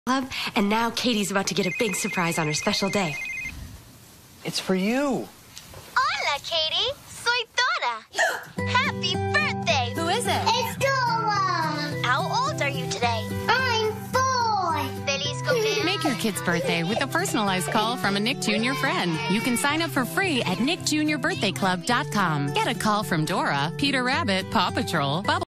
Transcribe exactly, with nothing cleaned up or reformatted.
Club, and now Katie's about to get a big surprise on her special day. It's for you. Hola, Katie. Soy Dora. Happy birthday. Who is it? It's Dora. How old are you today? I'm four. Feliz cumpleaños. Make your kid's birthday with a personalized call from a Nick Junior friend. You can sign up for free at nick junior birthday club dot com. Get a call from Dora, Peter Rabbit, Paw Patrol, Bubble